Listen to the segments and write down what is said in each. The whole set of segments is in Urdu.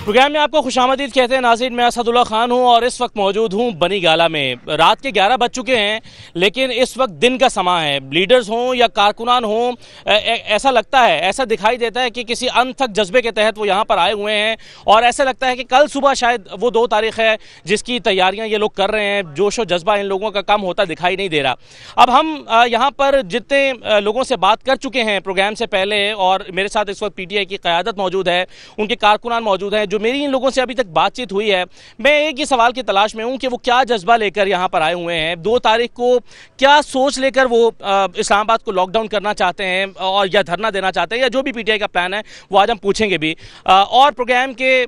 پروگرام میں آپ کو خوش آمدید کہتے ہیں ناظرین. میں اسد اللہ خان ہوں اور اس وقت موجود ہوں بنی گالہ میں. رات کے 11 بج چکے ہیں لیکن اس وقت دن کا سماں ہے. لیڈرز ہوں یا کارکنان ہوں ایسا لگتا ہے, ایسا دکھائی دیتا ہے کہ کسی انتھک جذبے کے تحت وہ یہاں پر آئے ہوئے ہیں اور ایسا لگتا ہے کہ کل صبح شاید وہ 2 تاریخ ہے جس کی تیاریاں یہ لوگ کر رہے ہیں. جوش و جذبہ ان لوگوں کا کم ہوتا دکھائی نہیں دے رہا. اب ہم یہاں پر جتنے لوگوں سے بات کر چکے ہیں پروگرام سے پہلے, اور میرے ساتھ اس وقت پی ٹی آئی کی قیادت موجود ہے, ان کے کارکنان موجود ہیں, جو میری ان لوگوں سے ابھی تک بات چیت ہوئی ہے, میں ایک ہی سوال کی تلاش میں ہوں کہ وہ کیا جذبہ لے کر یہاں پر آئے ہوئے ہیں. 2 تاریخ کو کیا سوچ لے کر وہ اسلام آباد کو لاک ڈاؤن کرنا چاہتے ہیں اور یا دھرنا دینا چاہتے ہیں, یا جو بھی پی ٹی آئی کا پلان ہے وہ آج ہم پوچھیں گے بھی. اور پروگرام کے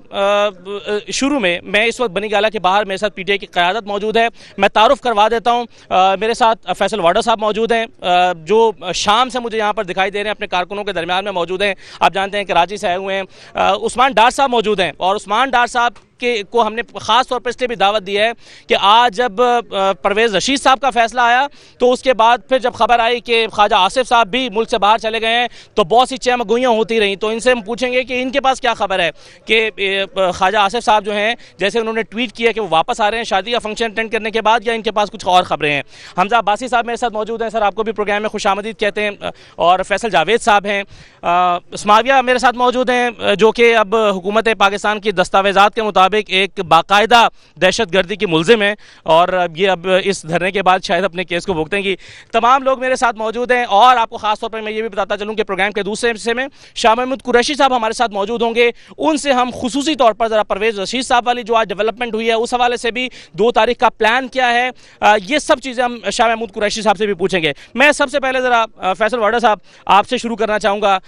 شروع میں اس وقت بنی گالہ کے باہر میرے ساتھ پی ٹی آئی کی قیادت موجود ہے. میں تعارف کروا دیتا ہوں. میرے ساتھ فیصل واڈر صاحب موجود ہیں جو شام سے مجھے یہاں پر دکھائی دے رہے ہیں, اپنے کارکنوں کے درمیان میں موجود ہیں. آپ جانتے ہیں کراچی سے آئے ہوئے ہیں. عثمان ڈار صاحب موجود ہیں, اور عثمان ڈار صاحب کو ہم نے خاص طور پر اس لیے بھی دعوت دی ہے کہ آج جب پرویز رشید صاحب کا فیصلہ آیا تو اس کے بعد پھر جب خبر آئی کہ خواجہ آصف صاحب بھی ملک سے باہر چلے گئے ہیں تو بہت سی چہمگوئیاں ہوتی رہیں. تو ان سے ہم پوچھیں گے کہ ان کے پاس کیا خبر ہے کہ خواجہ آصف صاحب جو ہیں, جیسے انہوں نے ٹویٹ کیا کہ وہ واپس آ رہے ہیں شادی کا فنکشن اٹینڈ کرنے کے بعد, یا ان کے پاس کچھ اور خبریں ہیں. حمزہ عباسی صاحب میرے ساتھ موجود ہیں. سر آپ کو بھی پروگرام میں خوش آمدید کہتے ہیں. اور فیصل جاوید صاحب ہیں. اسماویہ میرے ساتھ موجود ہیں جو کہ اب حکومت پاکستان کی دستاویزات کے مطابق ایک باقاعدہ دہشت گردی کی ملزم ہیں, اور یہ اب اس دھرنے کے بعد شاید اپنے کیس کو بھگتیں گی. تمام لوگ میرے ساتھ موجود ہیں. اور آپ کو خاص طور پر میں یہ بھی بتاتا چلوں کہ پروگرام کے دوسرے حصے میں شاہ محمود قریشی صاحب ہمارے ساتھ موجود ہوں گے. ان سے ہم خصوصی طور پر ذرا پرویز رشید صاحب والی جو آج ڈیولپمنٹ ہوئی ہے اس حوالے سے بھی, 2 تاریخ کا پلان کیا ہے, یہ سب چیزیں ہم شاہ محمود قریشی صاحب سے بھی پوچھیں گے. میں سب سے پہلے ذرا فیصل واڈر صاحب آپ سے شروع کرنا چاہوں گا.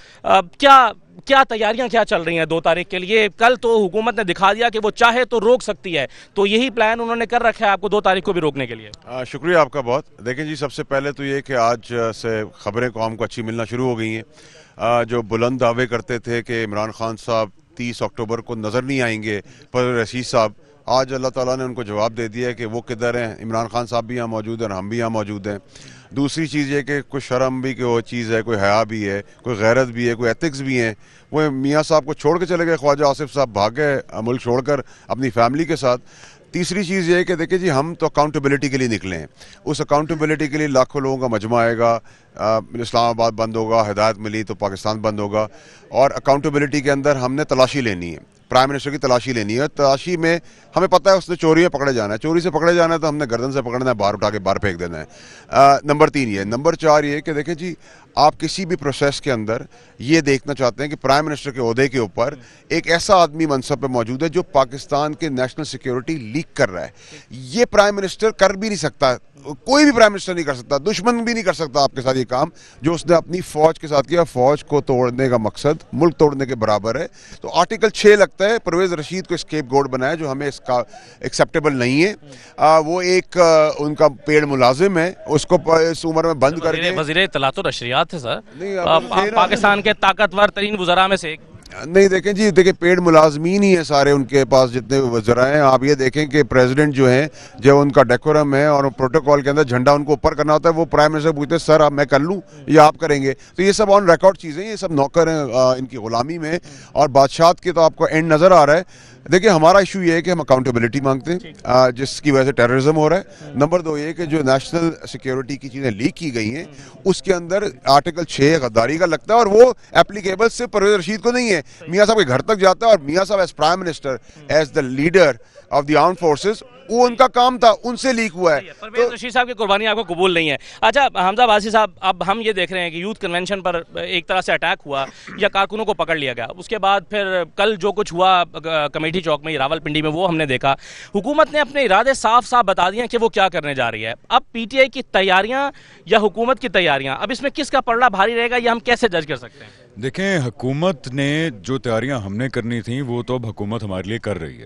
کیا تیاریاں کیا چل رہی ہیں 2 تاریخ کے لیے؟ کل تو حکومت نے دکھا دیا کہ وہ چاہے تو روک سکتی ہے, تو یہی پلان انہوں نے کر رکھا ہے آپ کو 2 تاریخ کو بھی روکنے کے لیے. شکریہ آپ کا بہت. دیکھیں جی, سب سے پہلے تو یہ کہ آج سے خبریں قوم کو اچھی ملنا شروع ہو گئی ہیں. جو بلند دعوے کرتے تھے کہ عمران خان صاحب 30 اکتوبر کو نظر نہیں آئیں گے, پر رشید صاحب, آج اللہ تعالیٰ نے ان کو جواب دے دیا ہے کہ وہ کدھر ہیں. عمران خان صاحب بھی یہاں موجود ہیں اور ہم بھی یہاں موجود ہیں. دوسری چیز یہ کہ کوئی شرم بھی کہ وہ چیز ہے, کوئی حیا بھی ہے, کوئی غیرت بھی ہے, کوئی ایتھکس بھی ہیں. وہ میاں صاحب کو چھوڑ کے چلے گئے, خواجہ آصف صاحب بھاگ گئے ملک چھوڑ کر اپنی فیملی کے ساتھ. تیسری چیز یہ ہے کہ دیکھیں جی, ہم تو اکاؤنٹیبلٹی کے لیے نکلے ہیں. اس اکاؤنٹیبلٹی کے لیے لاکھوں لوگوں کا مجمع آئے گا. اسلام آباد بند ہوگا, ہدایت ملی تو پاکستان بند ہوگا. اور اکاؤنٹیبلٹی کے اندر ہم نے تلاشی لینی ہے, پرائم منسٹر کی تلاشی لینی ہے. تلاشی میں ہمیں پتہ ہے اس نے چوری میں پکڑے جانا ہے, چوری سے پکڑے جانا ہے تو ہم نے گردن سے پکڑنا ہے, باہر اٹھا کے باہر پھینک دینا ہے. نمبر 3 یہ. نمبر 4 یہ کہ دیکھیں جی, آپ کسی بھی پروسیس کے اندر یہ دیکھنا چاہتے ہیں کہ پرائم منسٹر کے عہدے کے اوپر ایک ایسا آدمی منصب پہ موجود ہے جو پاکستان کے نیشنل سیکیورٹی لیک کر رہا ہے. یہ پرائم منسٹر کر بھی نہیں سکتا, کوئی بھی پرائم منسٹر نہیں کر سکتا, دشمن بھی نہیں کر سکتا آپ کے ساتھ یہ کام جو اس نے اپنی فوج کے ساتھ کیا. فوج کو توڑنے کا مقصد ملک توڑنے کے برابر ہے. تو آرٹیکل 6 لگتا ہے پرویز رشید کو اسکیپ گورڈ بنایا, جو ہمیں اس کا ایکسیپٹیبل نہیں ہے. وہ ایک ان کا پیڑ ملازم ہے, اس کو اس عمر میں بند کر کے. وزیر اطلاعات و نشریات تھے سر, پاکستان کے طاقتور ترین وزراء میں سے ایک. نہیں دیکھیں جی, دیکھیں پیڈ ملازمین ہی ہیں سارے ان کے پاس جتنے وزراء ہیں. آپ یہ دیکھیں کہ پریزیڈنٹ جو ہیں, جو ان کا ڈیکورم ہے اور پروٹوکول کے اندر جھنڈا ان کو اوپر کرنا ہوتا ہے, وہ پرائم منسٹر پوچھتے ہیں سر اب میں کر لوں یا آپ کریں گے. تو یہ سب آن ریکارڈ چیزیں, یہ سب نوکر ہیں ان کی غلامی میں, اور بادشاہت کی تو آپ کو اینڈ نظر آ رہا ہے. دیکھیں ہمارا ایشو یہ ہے کہ ہم اکاؤنٹیبلٹی مانگتے ہیں جس کی وجہ سے ٹیررزم ہو رہا ہے. نمبر 2 یہ کہ جو نیشنل سیکیورٹی کی چیزیں لیک کی گئی ہیں اس کے اندر آرٹیکل 6 غداری کا لگتا ہے, اور وہ اپلیکیبل صرف پرویز رشید کو نہیں ہے, میاں صاحب کے گھر تک جاتا ہے. اور میاں صاحب as prime minister, as the leader of the armed forces, وہ ان کا کام تھا, ان سے لیک ہوا ہے. پرویز رشید صاحب کی قربانی آپ کو قبول نہیں ہے. اچھا حمزہ عباسی صاحب, اب ہم یہ دیکھ رہے ہیں کہ یوتھ کنونشن پر ایک طرح سے اٹیک ہوا یا کارکنوں کو پکڑ لیا گیا. اس کے بعد پھر کل جو کچھ ہوا کمیٹی چوک میں, راول پنڈی میں, وہ ہم نے دیکھا. حکومت نے اپنے ارادے صاف صاف بتا دیے کہ وہ کیا کرنے جا رہی ہے. اب پی ٹی آئی کی تیاریاں یا حکومت کی تیاریاں, اب اس میں کس کا پلڑا بھاری رہے گا, یہ ہم کیسے جج کر سکتے ہیں؟ دیکھیں, حکومت نے جو تیاریاں ہم نے کرنی تھیں وہ تو اب حکومت ہمارے لیے کر رہی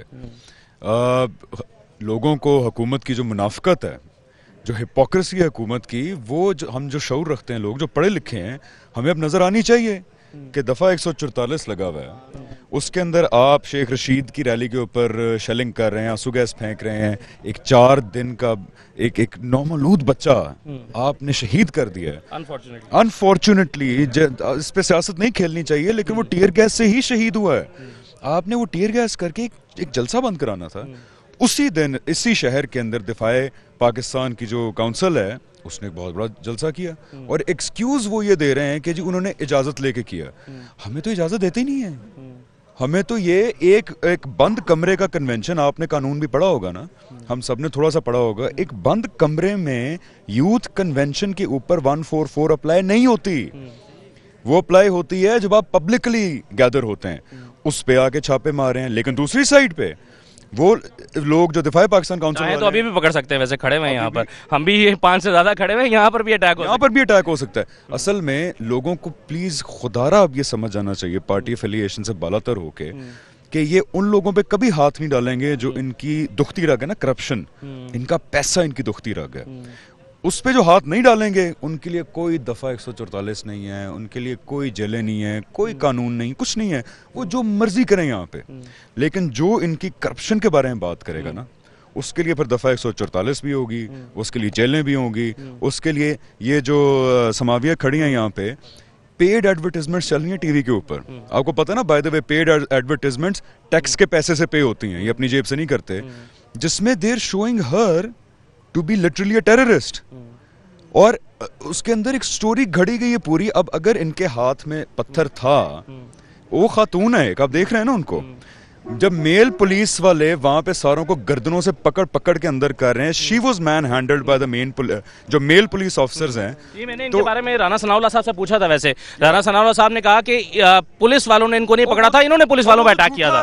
ہے. لوگوں کو حکومت کی جو منافقت ہے, جو ہپوکریسی ہے حکومت کی, وہ ہم جو شعور رکھتے ہیں لوگ جو پڑھے لکھے ہیں, ہمیں اب نظر آنی چاہیے کہ دفعہ 144 لگا ہوا ہے. اس کے اندر آپ شیخ رشید کی ریلی کے اوپر شیلنگ کر رہے ہیں, آنسو گیس پھینک رہے ہیں. ایک 4 دن کا ایک نومولود بچہ آپ نے شہید کر دیا ہے. انفارچونیٹلی اس پہ سیاست نہیں کھیلنی چاہیے, لیکن وہ ٹیئر گیس سے ہی شہید ہوا ہے. آپ نے وہ ٹیئر گیس کر کے ایک جلسہ بند کرانا تھا. اسی دن اسی شہر کے اندر دفاع پاکستان کی جو کونسل ہے اس نے ایک بہت بڑا جلسہ کیا, اور ایکسکیوز وہ یہ دے رہے ہیں کہ جی انہوں نے اجازت لے کے کیا. ہمیں تو اجازت دیتے ہی نہیں ہے. ہمیں تو یہ ایک بند کمرے کا کنونشن, آپ نے قانون بھی پڑھا ہوگا نا, ہم سب نے تھوڑا سا پڑھا ہوگا, ایک بند کمرے میں یوتھ کنونشن کے اوپر 144 اپلائی نہیں ہوتی. وہ اپلائی ہوتی ہے جب آپ پبلکلی گیدر ہوتے ہیں, اس پہ آ کے چھاپے مارے ہیں. لیکن دوسری سائڈ پہ وہ لوگ جو دفاع پاکستان کونسل تو ابھی بھی پکڑ سکتے ہیں, ویسے کھڑے ہوئے ہیں یہاں پر, ہم بھی 5 سے زیادہ کھڑے ہوئے ہیں, یہاں پر بھی اٹیک ہو سکتا ہے. اصل میں لوگوں کو پلیز خدارا اب یہ سمجھ جانا چاہیے پارٹی افیلیشن سے بالاتر ہو کے کہ یہ ان لوگوں پہ کبھی ہاتھ نہیں ڈالیں گے جو ان کی دکھتی رگ ہے نا, کرپشن, ان کا پیسہ ان کی دکھتی رگ ہے, اس پہ جو ہاتھ نہیں ڈالیں گے ان کے لیے کوئی دفعہ 144 نہیں ہے, ان کے لیے کوئی جیلیں نہیں ہے, کوئی قانون نہیں, کچھ نہیں ہے. وہ جو مرضی کریں یہاں پہ. لیکن جو ان کی کرپشن کے بارے میں بات کرے گا نا, اس کے لیے پھر دفعہ 144 بھی ہوگی, اس کے لیے جیلیں بھی ہوں گی, اس کے لیے یہ جو سماویہ کھڑی ہیں یہاں پہ, پیڈ ایڈورٹیزمنٹس چل رہی ہیں ٹی وی کے اوپر. آپ کو پتا نا, by the way paid advertisements tax کے پیسے سے پے ہوتی ہیں, یہ اپنی جیب سے نہیں کرتے, جس میں they are showing her to be literally a terrorist. اور اس کے اندر ایک سٹوری گھڑی گئی ہے پوری. اب اگر ان کے ہاتھ میں پتھر تھا, وہ خاتون ہے ایک, آپ دیکھ رہے ہیں نا ان کو, جب میل پولیس والے وہاں پہ ساروں کو گردنوں سے پکڑ کے اندر کر رہے ہیں, she was manhandled by the man جو میل پولیس آفیسرز ہیں. یہ میں نے ان کے بارے میں رانا ثناء اللہ صاحب سے پوچھا تھا. ویسے رانا ثناء اللہ صاحب نے کہا کہ پولیس والوں نے ان کو نہیں پکڑا تھا, انہوں نے پولیس والوں پہ اٹیک کیا تھا.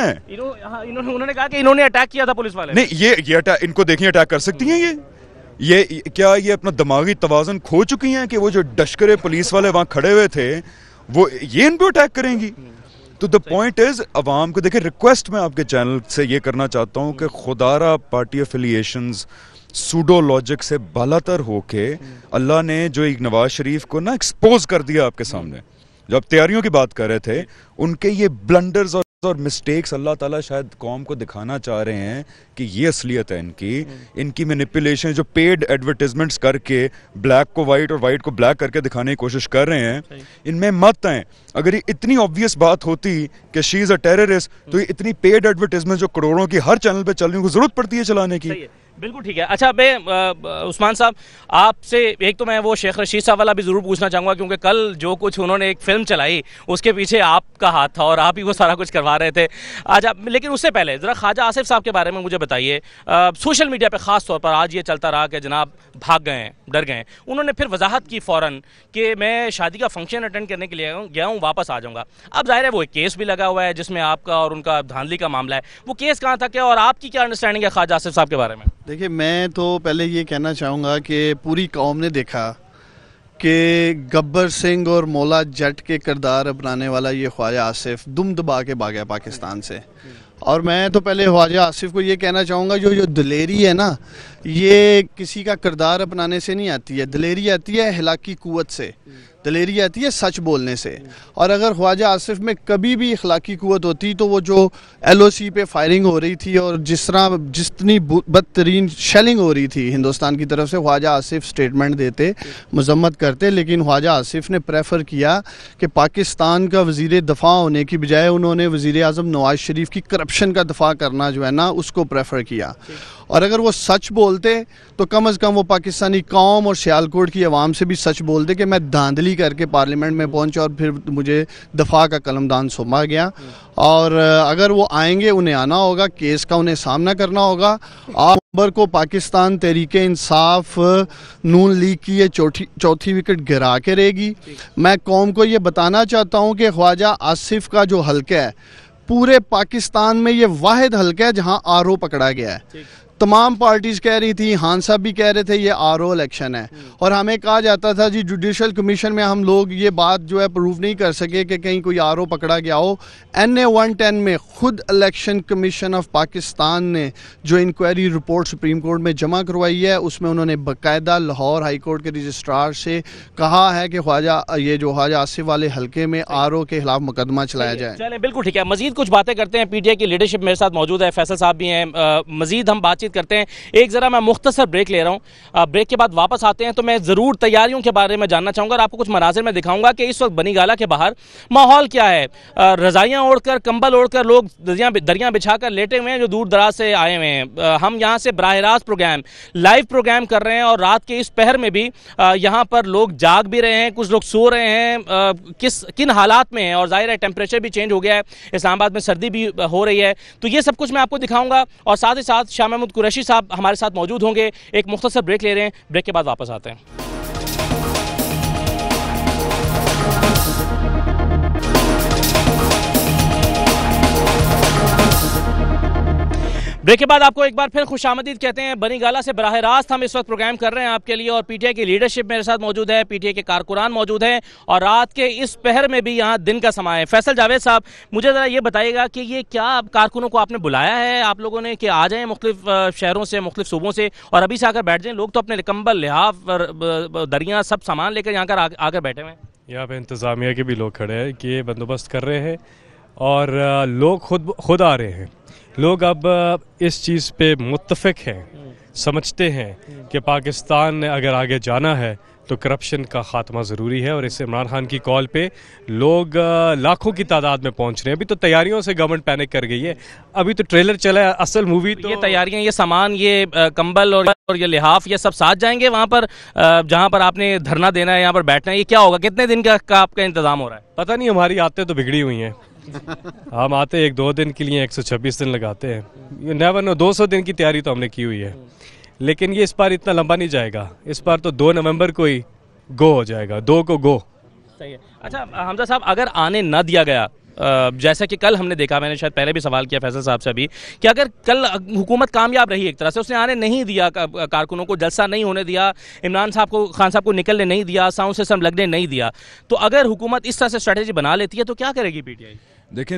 انہوں نے کہا کہ انہوں نے اٹیک کیا تھا پولیس والے. نہیں, یہ ان کو دیکھیں اٹیک کر سکتی ہیں یہ کیا یہ اپنا دماغی توازن کھو چکی ہیں کہ وہ جو ڈشکرے پولیس والے وہاں کھڑے ہوئے تھے وہ یہ ان پہ اٹیک کریں گی؟ تو دا پوائنٹ از, عوام کو دیکھیں, ریکویسٹ میں آپ کے چینل سے یہ کرنا چاہتا ہوں کہ خدارا پارٹی افیلیشنز سوڈو لاجک سے بالاتر ہو کے, اللہ نے جو ایک نواز شریف کو نا ایکسپوز کر دیا آپ کے سامنے, جو آپ تیاریوں کی بات کر رہے تھے, ان کے یہ بلنڈرز اور مسٹیکس اللہ تعالیٰ شاید قوم کو دکھانا چاہ رہے ہیں کہ یہ اصلیت ہے ان کی مینیپولیشن, جو پیڈ ایڈورٹیزمنٹس کر کے بلیک کو وائٹ اور وائٹ کو بلیک کر کے دکھانے کی کوشش کر رہے ہیں, ان میں مت آئیں. اگر یہ اتنی آبویس بات ہوتی کہ شی از اے ٹیررسٹ, تو یہ اتنی پیڈ ایڈورٹیزمنٹ جو کروڑوں کی ہر چینل پہ چل رہی ہیں, ضرورت پڑتی ہے چلانے کی. بالکل ٹھیک ہے. اچھا میں عثمان صاحب آپ سے ایک تو میں وہ شیخ رشید صاحب والا بھی ضرور پوچھنا چاہوں گا, کیونکہ کل جو کچھ انہوں نے ایک فلم چلائی اس کے پیچھے آپ کا ہاتھ تھا اور آپ ہی وہ سارا کچھ کروا رہے تھے. آج لیکن اس سے پہلے ذرا خواجہ آصف صاحب کے بارے میں مجھے بتائیے. سوشل میڈیا پہ خاص طور پر آج یہ چلتا رہا کہ جناب بھاگ گئے ہیں, ڈر گئے ہیں. انہوں نے پھر وضاحت کی فوراً کہ میں شادی کا فنکشن اٹینڈ کرنے کے لیے گیا ہوں, واپس آ جاؤں گا. اب ظاہر ہے وہ ایک کیس بھی لگا ہوا ہے جس میں آپ کا اور ان کا دھاندلی کا معاملہ ہے. وہ کیس کہاں تک ہے اور آپ کی کیا انڈرسٹینڈنگ ہے خواجہ آصف صاحب کے بارے میں؟ دیکھیے, میں تو پہلے یہ کہنا چاہوں گا کہ پوری قوم نے دیکھا کہ گبر سنگھ اور مولا جٹ کے کردار اپنانے والا یہ خواجہ آصف دم دبا کے بھاگا پاکستان سے. اور میں تو پہلے خواجہ آصف کو یہ کہنا چاہوں گا, جو دلیری ہے نا, یہ کسی کا کردار اپنانے سے نہیں آتی ہے. دلیری آتی ہے اخلاقی قوت سے, دلیری آتی ہے سچ بولنے سے. اور اگر خواجہ آصف میں کبھی بھی اخلاقی قوت ہوتی تو وہ جو ایل او سی پہ فائرنگ ہو رہی تھی اور جتنی بدترین شیلنگ ہو رہی تھی ہندوستان کی طرف سے, خواجہ آصف سٹیٹمنٹ دیتے, مذمت کرتے. لیکن خواجہ آصف نے پریفر کیا کہ پاکستان کا وزیر دفاع ہونے کی بجائے انہوں نے وزیر اعظم نواز شریف کی کرپشن کا دفاع کرنا جو ہے نا اس کو پریفر کیا. اور اگر وہ سچ بولتے تو کم از کم وہ پاکستانی قوم اور سیالکوٹ کی عوام سے بھی سچ بولتے کہ میں دھاندلی کر کے پارلیمنٹ میں پہنچا اور پھر مجھے دفاع کا قلمدان سونپا گیا. اور اگر وہ آئیں گے, انہیں آنا ہوگا, کیس کا انہیں سامنا کرنا ہوگا. نومبر کو پاکستان تحریک انصاف نون لیگ کی یہ چوتھی وکٹ گرا کے رہے گی. میں قوم کو یہ بتانا چاہتا ہوں کہ خواجہ آصف کا جو حلقہ ہے پورے پاکستان میں یہ واحد حلقہ ہے جہاں آر او پکڑا گیا ہے. تمام پارٹیز کہہ رہی تھی, خان صاحب بھی کہہ رہے تھے یہ آر او الیکشن ہے, اور ہمیں کہا جاتا تھا جی جوڈیشل کمیشن میں ہم لوگ یہ بات جو ہے پروف نہیں کر سکے کہ کہیں کوئی آر او پکڑا گیا ہو. NA 110 میں خود الیکشن کمیشن آف پاکستان نے جو انکوائری رپورٹ سپریم کورٹ میں جمع کروائی ہے اس میں انہوں نے باقاعدہ لاہور ہائی کورٹ کے رجسٹرار سے کہا ہے کہ یہ جو خواجہ آصف والے حلقے میں آر او کے خلاف مقدمہ چلایا جائے. چلیں بالکل ٹھیک ہے, مزید کچھ باتیں کرتے ہیں. پی ٹی آئی کی لیڈرشپ میرے ساتھ موجود ہے, فیصل صاحب بھی ہیں, مزید ہم بات چیت بات کرتے ہیں. ایک ذرا میں مختصر بریک لے رہا ہوں, بریک کے بعد واپس آتے ہیں تو میں ضرور تیاریوں کے بارے میں جاننا چاہوں گا اور آپ کو کچھ مناظر میں دکھاؤں گا کہ اس وقت بنی گالہ کے باہر ماحول کیا ہے. رضائیاں اوڑھ کر, کمبل اوڑھ کر لوگ دریاں بچھا کر لیٹے ہوئے ہیں جو دور دراز سے آئے ہوئے ہیں. ہم یہاں سے براہ راست پروگرام لائیو پروگرام کر رہے ہیں اور رات کے اس پہر میں بھی یہاں پر لوگ جاگ بھی رہے ہیں, کچھ لوگ سو رہے ہیں, کن حالات میں ہیں. اور ظاہر ہے ٹیمپریچر بھی چینج ہو گیا ہے, اسلام آباد میں سردی بھی ہو رہی ہے, تو یہ سب کچھ میں آپ کو دکھاؤں گا. اور ساتھ ہی ساتھ شاہ محمود قریشی صاحب ہمارے ساتھ موجود ہوں گے. ایک مختصر بریک لے رہے ہیں, بریک کے بعد واپس آتے ہیں. بریک کے بعد آپ کو ایک بار پھر خوش آمدید کہتے ہیں. بنی گالہ سے براہ راست ہم اس وقت پروگرام کر رہے ہیں آپ کے لیے اور پی ٹی آئی کی لیڈرشپ میرے ساتھ موجود ہے, پی ٹی آئی کے کارکنان موجود ہیں اور رات کے اس پہر میں بھی یہاں دن کا سما ہے. فیصل جاوید صاحب, مجھے ذرا یہ بتائیے گا کہ یہ کیا کارکنوں کو آپ نے بلایا ہے آپ لوگوں نے کہ آ جائیں مختلف شہروں سے, مختلف صوبوں سے اور ابھی سے آ کر بیٹھ جائیں؟ لوگ تو اپنے کمبل, لحاف, دریاں سب سامان لے کر یہاں آ کر بیٹھے ہوئے ہیں. یہاں پہ انتظامیہ کے بھی لوگ کھڑے ہیں کہ یہ بندوبست کر رہے ہیں اور لوگ خود آ رہے ہیں. لوگ اب اس چیز پہ متفق ہیں, سمجھتے ہیں کہ پاکستان نے اگر آگے جانا ہے تو کرپشن کا خاتمہ ضروری ہے اور اس عمران خان کی کال پہ لوگ لاکھوں کی تعداد میں پہنچ رہے ہیں. ابھی تو تیاریوں سے گورنمنٹ پینک کر گئی ہے, ابھی تو ٹریلر چلا ہے, اصل مووی تو یہ تیاریاں, یہ سامان, یہ کمبل اور یہ لحاف, یہ سب ساتھ جائیں گے وہاں پر جہاں پر آپ نے دھرنا دینا ہے, یہاں پر بیٹھنا ہے. یہ کیا ہوگا, کتنے دن کا آپ کا انتظام ہو رہا ہے؟ پتہ نہیں, ہماری عادتیں تو بگڑی ہوئی ہیں. ہم آتے 1-2 دن کے لیے 126 دن لگاتے ہیں. یہ نیور نو, 200 دن کی تیاری تو ہم نے کی ہوئی ہے, لیکن یہ اس بار اتنا لمبا نہیں جائے گا. اس بار تو 2 نومبر کو ہی گو ہو جائے گا, 2 کو گو. صحیح ہے. اچھا حمزہ صاحب, اگر آنے نہ دیا گیا جیسا کہ کل ہم نے دیکھا, میں نے شاید پہلے بھی سوال کیا فیصل صاحب سے ابھی, کہ اگر کل حکومت کامیاب رہی ایک طرح سے, اس نے آنے نہیں دیا کارکنوں کو, جلسہ نہیں ہونے دیا, عمران صاحب کو, خان صاحب کو نکلنے نہیں دیا, ساؤنڈ سسٹم لگنے نہیں دیا, تو اگر حکومت اس طرح سے اسٹریٹجی بنا لیتی ہے تو کیا کرے گی پی ٹی آئی؟ دیکھیں,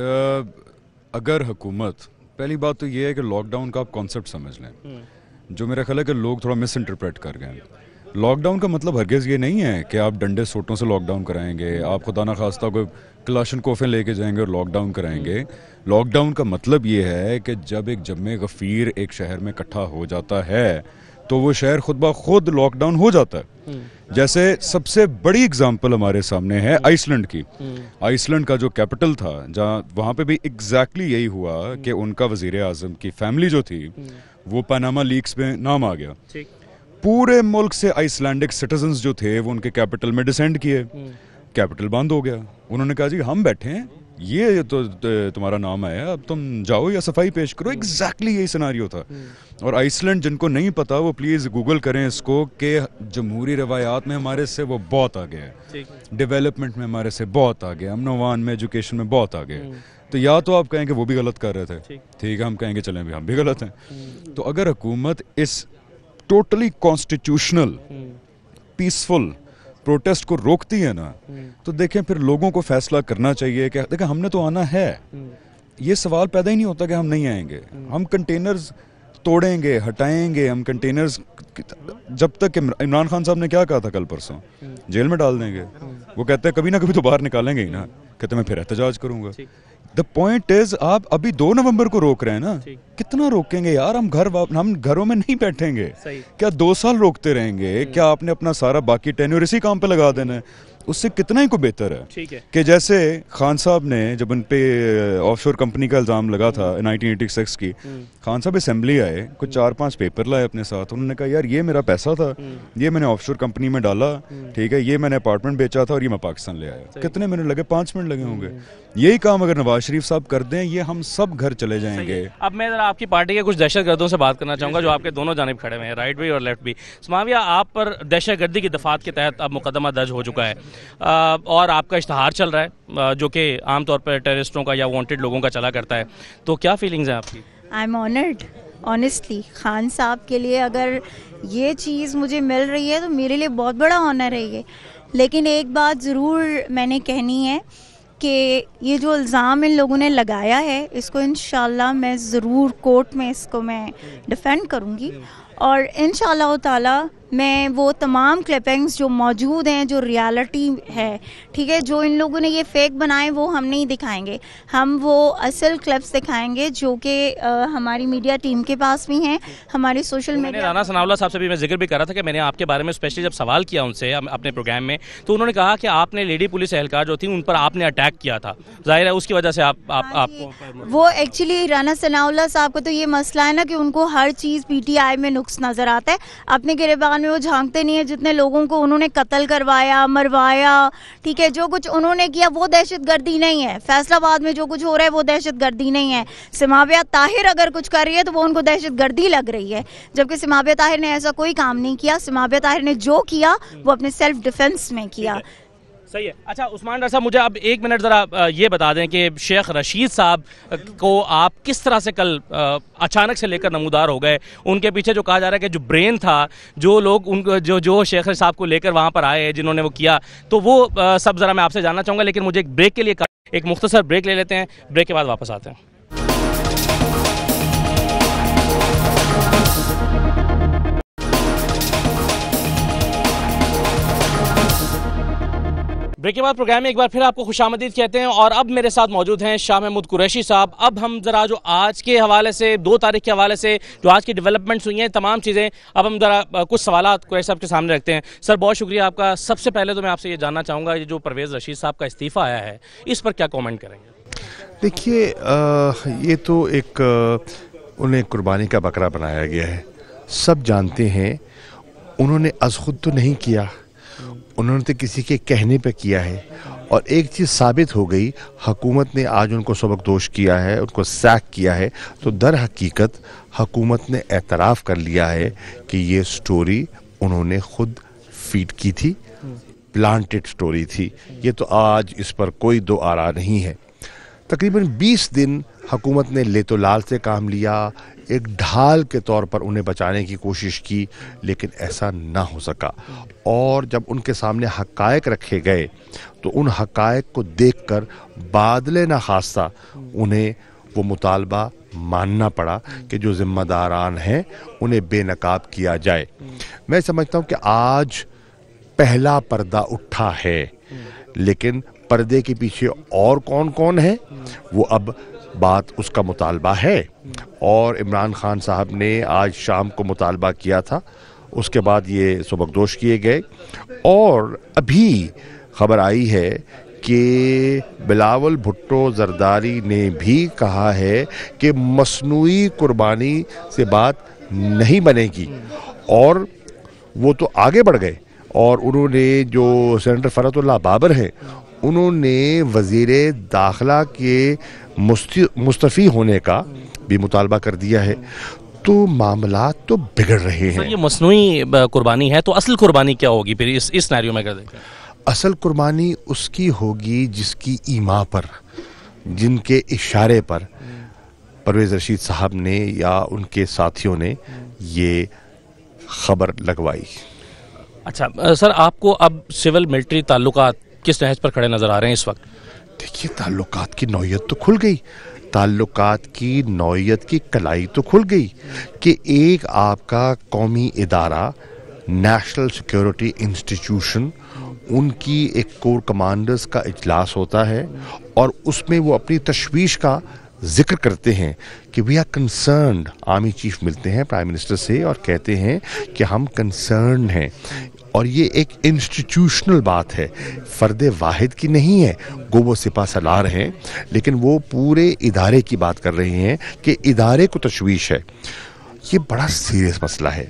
اگر حکومت, پہلی بات تو یہ ہے کہ لاک ڈاؤن کا آپ کانسیپٹ سمجھ لیں, جو میرا خیال ہے کہ لوگ تھوڑا مس انٹرپریٹ کر گئے. لاک ڈاؤن کا مطلب ہرگز یہ نہیں ہے کہ آپ ڈنڈے سوٹوں سے لاک ڈاؤن کرائیں گے, آپ خدا نخواستہ کوئی کلاشن کوفیں لے کے جائیں گے اور لاک ڈاؤن کرائیں گے. لاک ڈاؤن کا مطلب یہ ہے کہ جب ایک جمع غفیر ایک شہر میں اکٹھا ہو جاتا ہے تو وہ شہر خود بخود لاک ڈاؤن ہو جاتا ہے. جیسے سب سے بڑی اگزامپل ہمارے سامنے ہے آئس لینڈ کی. آئس لینڈ کا جو کیپٹل تھا, جہاں وہاں پہ بھی ایگزیکٹلی یہی ہوا کہ ان کا وزیر اعظم کی فیملی جو تھی وہ پاناما لیکس میں نام آ گیا. پورے ملک سے آئس لینڈک سٹیزنز جو تھے وہ ان کے کیپٹل میں ڈیسینڈ کیے, کیپٹل بند ہو گیا. انہوں نے کہا جی ہم بیٹھے ہیں, یہ تو تمہارا نام آیا, اب تم جاؤ یا صفائی پیش کرو. ایگزیکٹلی یہی سیناریو تھا. اور آئس لینڈ, جن کو نہیں پتا وہ پلیز گوگل کریں اس کو, کہ جمہوری روایات میں ہمارے سے وہ بہت آگے ہے, ڈیولپمنٹ میں ہمارے سے بہت آگے, امن و امان میں, ایجوکیشن میں بہت آگے. تو یا تو آپ کہیں کہ وہ بھی غلط کر رہے تھے, ٹھیک ہے, ہم کہیں گے چلیں بھی ہم بھی غلط ہیں. تو اگر حکومت اس ٹوٹلی کانسٹیٹیوشنل پیسفل پروٹیسٹ کو روکتی ہے نا, تو دیکھیں پھر لوگوں کو فیصلہ کرنا چاہیے کہ دیکھیں ہم نے تو آنا ہے. یہ سوال پیدا ہی نہیں ہوتا کہ ہم نہیں آئیں گے. ہم کنٹینرز توڑیں گے, ہٹائیں گے, ہم کنٹینرز, جب تک عمران خان صاحب نے کیا کہا تھا کل پرسوں, جیل میں ڈال دیں گے. وہ کہتے ہیں کبھی نہ کبھی تو باہر نکالیں گے ہی نا, کہتے ہیں میں پھر احتجاج کروں گا. دا پوائنٹ از, آپ ابھی 2 نومبر کو روک رہے ہیں نا, کتنا روکیں گے یار؟ ہم گھروں میں نہیں بیٹھیں گے. کیا 2 سال روکتے رہیں گے؟ کیا آپ نے اپنا سارا باقی ٹینیور اسی کام پہ لگا دینا ہے؟ اس سے کتنا ہی کو بہتر ہے کہ جیسے خان صاحب نے جب ان پہ آف شور کمپنی کا الزام لگا تھا 1986 کی, خان صاحب اسمبلی آئے, کچھ 4-5 پیپر لائے اپنے ساتھ. انہوں نے کہا یار یہ میرا پیسہ تھا, یہ میں نے آف شور کمپنی میں ڈالا, ٹھیک ہے, یہ میں نے اپارٹمنٹ بیچا تھا اور یہ میں پاکستان لے آیا. کتنے منٹ لگے؟ 5 منٹ لگے ہوں گے. یہی کام اگر نواز شریف صاحب کر دیں, یہ ہم سب گھر چلے جائیں گے. اب میں ذرا آپ کی پارٹی کے کچھ دہشت گردوں سے بات کرنا چاہوں گا جو آپ کے دونوں جانب کھڑے ہوئے ہیں, رائٹ بھی اور لیفٹ بھی. سماویہ, آپ پر دہشت گردی کی دفعات کے تحت اب مقدمہ درج ہو چکا ہے اور آپ کا اشتہار چل رہا ہے جو کہ عام طور پر ٹیررسٹوں کا یا وانٹڈ لوگوں کا چلا کرتا ہے, تو کیا فیلنگز ہیں آپ کی؟ I am honoured honestly. Khan صاحب کے لیے اگر یہ چیز مجھے مل رہی ہے تو میرے لیے بہت بڑا آنر ہے یہ. لیکن ایک بات ضرور میں نے کہنی ہے کہ یہ جو الزام ان لوگوں نے لگایا ہے, اس کو انشاءاللہ میں ضرور کورٹ میں اس کو میں ڈیفینڈ کروں گی, اور انشاءاللہ تعالی میں وہ تمام کلپنگز جو موجود ہیں جو ریالٹی ہے ٹھیک ہے جو ان لوگوں نے یہ فیک بنائے وہ ہم نہیں دکھائیں گے, ہم وہ اصل کلپس دکھائیں گے جو کہ ہماری میڈیا ٹیم کے پاس بھی ہیں, ہماری سوشل میڈیا. رانا ثناءاللہ صاحب سے بھی میں ذکر بھی کر رہا تھا کہ میں نے آپ کے بارے میں اسپیشلی جب سوال کیا ان سے اپنے پروگرام میں تو انہوں نے کہا کہ آپ نے لیڈی پولیس اہلکار جو تھی ان پر آپ نے اٹیک کیا تھا, ظاہر ہے اس کی وجہ سے آپ کو وہ ایکچولی رانا ثناءاللہ صاحب کا تو یہ مسئلہ ہے نا کہ ان کو ہر چیز پی ٹی آئی میں نقص نظر آتا ہے, اپنے گریبان میں وہ جھانکتے نہیں ہیں. جتنے لوگوں کو انہوں نے قتل کروایا مروایا ٹھیک ہے جو کچھ انہوں نے کیا وہ دہشت گردی نہیں ہے, فیصل آباد میں جو کچھ ہو رہا ہے وہ دہشت گردی نہیں ہے. سماویہ طاہر اگر کچھ کر رہی ہے تو وہ ان کو دہشت گردی لگ رہی ہے, جبکہ سماویہ طاہر نے ایسا کوئی کام نہیں کیا. سماویہ طاہر نے جو کیا وہ اپنے سیلف ڈیفنس میں کیا. صحیح ہے. اچھا عثمان ڈار صاحب مجھے اب ایک منٹ ذرا یہ بتا دیں کہ شیخ رشید صاحب کو آپ کس طرح سے کل اچانک سے لے کر نمودار ہو گئے, ان کے پیچھے جو کہا جا رہا ہے کہ جو برین تھا جو لوگ ان کو جو شیخ رشید صاحب کو لے کر وہاں پر آئے جنہوں نے وہ کیا تو وہ سب ذرا میں آپ سے جاننا چاہوں گا, لیکن مجھے ایک بریک کے لیے ایک مختصر بریک لے لیتے ہیں, بریک کے بعد واپس آتے ہیں. بریک کے بعد پروگرام میں ایک بار پھر آپ کو خوش آمدید کہتے ہیں اور اب میرے ساتھ موجود ہیں شاہ محمود قریشی صاحب. اب ہم ذرا جو آج کے حوالے سے 2 تاریخ کے حوالے سے جو آج کی ڈیولپمنٹس ہوئی ہیں تمام چیزیں اب ہم ذرا کچھ سوالات قریشی صاحب کے سامنے رکھتے ہیں. سر بہت شکریہ آپ کا. سب سے پہلے تو میں آپ سے یہ جاننا چاہوں گا یہ جو پرویز رشید صاحب کا استعفیٰ آیا ہے اس پر کیا کامنٹ کریں گے؟ دیکھیے یہ تو ایک انہیں قربانی کا بکرا بنایا گیا ہے. سب جانتے ہیں انہوں نے از خود تو نہیں کیا, انہوں نے تو کسی کے کہنے پہ کیا ہے. اور ایک چیز ثابت ہو گئی, حکومت نے آج ان کو سبکدوش کیا ہے, ان کو سیک کیا ہے, تو در حقیقت حکومت نے اعتراف کر لیا ہے کہ یہ سٹوری انہوں نے خود فیڈ کی تھی, پلانٹڈ سٹوری تھی. یہ تو آج اس پر کوئی دو آرا نہیں ہے. تقریباً 20 دن حکومت نے لیت و لال سے کام لیا, ایک ڈھال کے طور پر انہیں بچانے کی کوشش کی, لیکن ایسا نہ ہو سکا. اور جب ان کے سامنے حقائق رکھے گئے تو ان حقائق کو دیکھ کر بادل نخواستہ انہیں وہ مطالبہ ماننا پڑا کہ جو ذمہ داران ہیں انہیں بے نقاب کیا جائے. میں سمجھتا ہوں کہ آج پہلا پردہ اٹھا ہے, لیکن پردے کے پیچھے اور کون کون ہے وہ اب بات اس کا مطالبہ ہے. اور عمران خان صاحب نے آج شام کو مطالبہ کیا تھا, اس کے بعد یہ سبکدوش کیے گئے. اور ابھی خبر آئی ہے کہ بلاول بھٹو زرداری نے بھی کہا ہے کہ مصنوعی قربانی سے بات نہیں بنے گی, اور وہ تو آگے بڑھ گئے. اور انہوں نے جو سینیٹر فرحت اللہ بابر ہیں انہوں نے وزیر داخلہ کے مستعفی ہونے کا بھی مطالبہ کر دیا ہے. تو معاملات تو بگڑ رہے ہیں. یہ مصنوعی قربانی ہے تو اصل قربانی کیا ہوگی پھر اس سینیریو میں کر دیکھیں؟ اصل قربانی اس کی ہوگی جس کی ایما پر, جن کے اشارے پر پرویز رشید صاحب نے یا ان کے ساتھیوں نے یہ خبر لگوائی. اچھا سر, آپ کو اب سول ملٹری تعلقات کس نہج پر کھڑے نظر آ رہے ہیں اس وقت؟ دیکھیے تعلقات کی نوعیت تو کھل گئی, تعلقات کی نوعیت کی کلائی تو کھل گئی کہ ایک آپ کا قومی ادارہ نیشنل سیکیورٹی انسٹیٹیوشن, ان کی ایک کور کمانڈرز کا اجلاس ہوتا ہے اور اس میں وہ اپنی تشویش کا ذکر کرتے ہیں کہ we are concerned. Army chief ملتے ہیں پرائم منسٹر سے اور کہتے ہیں کہ ہم کنسرنڈ ہیں. اور یہ ایک انسٹیٹیوشنل بات ہے, فرد واحد کی نہیں ہے. گو وہ سپہ سالار ہیں لیکن وہ پورے ادارے کی بات کر رہے ہیں کہ ادارے کو تشویش ہے. یہ بڑا سیریس مسئلہ ہے.